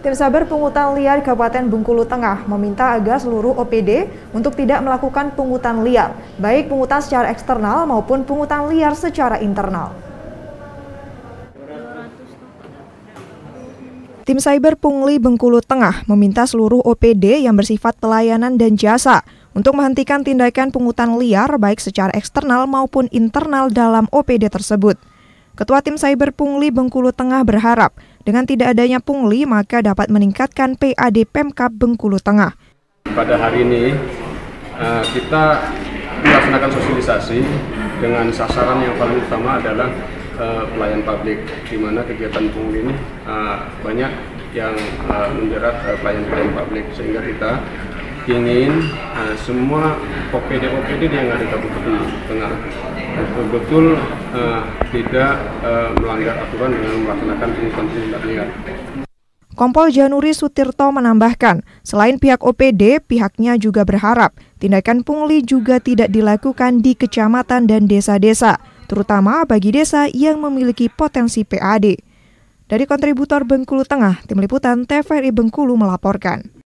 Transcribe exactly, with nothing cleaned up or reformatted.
Tim Saber Pungutan Liar Kabupaten Bengkulu Tengah meminta agar seluruh O P D untuk tidak melakukan pungutan liar, baik pungutan secara eksternal maupun pungutan liar secara internal. Tim Cyber Pungli Bengkulu Tengah meminta seluruh O P D yang bersifat pelayanan dan jasa untuk menghentikan tindakan pungutan liar baik secara eksternal maupun internal dalam O P D tersebut. Ketua Tim Cyber Pungli Bengkulu Tengah berharap dengan tidak adanya pungli maka dapat meningkatkan P A D Pemkab Bengkulu Tengah. Pada hari ini kita melaksanakan sosialisasi dengan sasaran yang paling utama adalah pelayan publik, di mana kegiatan pungli ini banyak yang menjerat pelayan-pelayan publik, sehingga kita ingin semua O P D O P D yang ada di Kabupaten Tengah betul-betul uh, tidak uh, melanggar aturan dengan melaksanakan pungutan liar. Kompol Januri Sutirto menambahkan, selain pihak O P D, pihaknya juga berharap tindakan pungli juga tidak dilakukan di kecamatan dan desa-desa, terutama bagi desa yang memiliki potensi P A D. Dari kontributor Bengkulu Tengah, Tim Liputan T V R I Bengkulu melaporkan.